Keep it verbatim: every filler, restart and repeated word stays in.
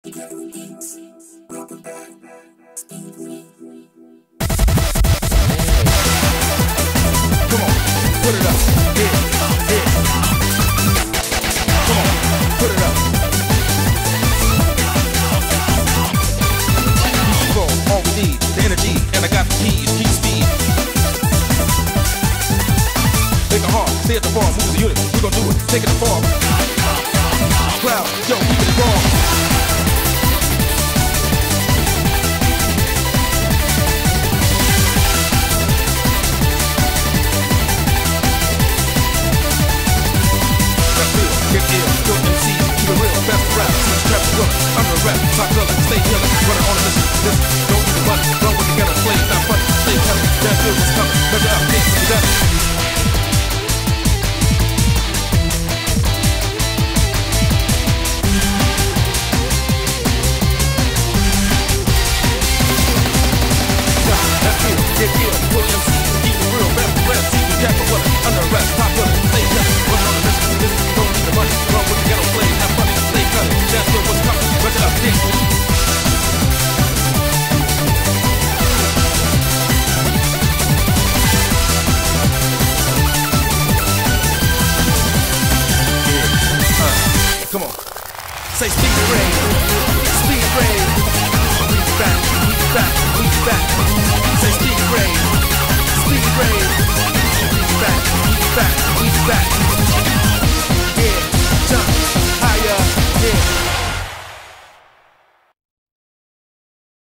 Take it far. Crowd, yo, keep it wrong. That's real, get ill, go M C, keep it real, best rap, switch trap, look, under a rap, top color, stay killer, running on a mission, listen, don't need a button, run with together, play, not funny, stay telling, that good was coming, measure up, dance together. Get ill, pull M C, keep it real, best rap, see you jack with under a rap, top color, stay telling, run on a mission, listen, don't need the money, run with together, play, not funny, stay cutting, that's good was coming, measure up, dance. Come on, say speed rain, speed rain. We back, we back, we back. Say speed rain, speed rain. We back, we back, we back.